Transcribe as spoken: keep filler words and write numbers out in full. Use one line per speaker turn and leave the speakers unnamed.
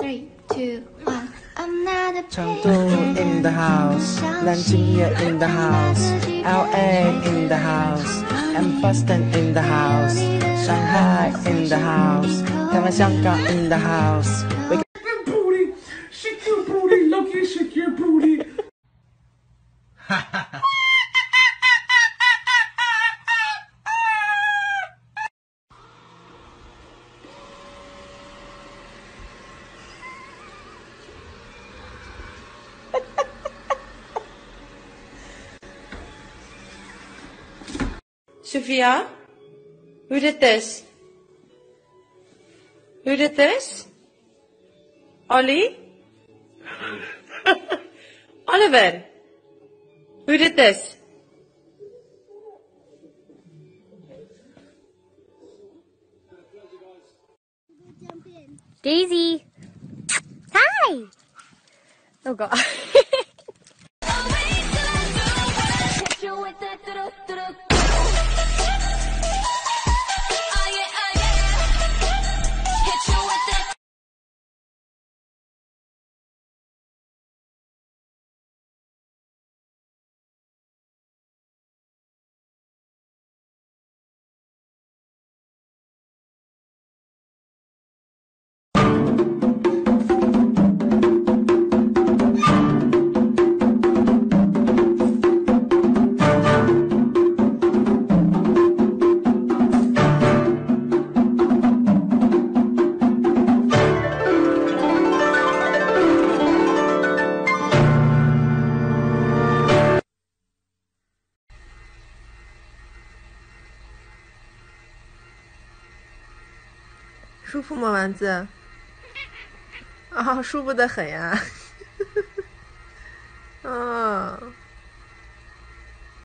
three, two, one. I'm not a
Changdu in the house, Nanjing in the house, L A in the house, and Boston in the house, Shanghai in the house, Taiwan, Shanghai in the house. We
Shake your booty, shake your booty, Loki, shake your booty. Ha
'Sophia, hoe dit is? Hoe dit is? Ollie? Oliver, hoe dit is?
Daisy. Hi. Oh God.
舒服吗，丸子？啊、哦，舒服的很呀！啊、